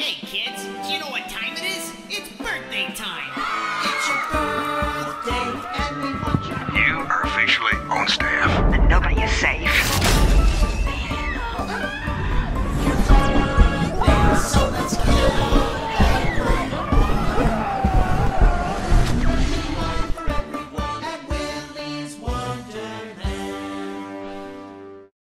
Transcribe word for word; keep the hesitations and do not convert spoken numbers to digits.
Hey kids, do you know what time it is? It's birthday time! It's your birthday.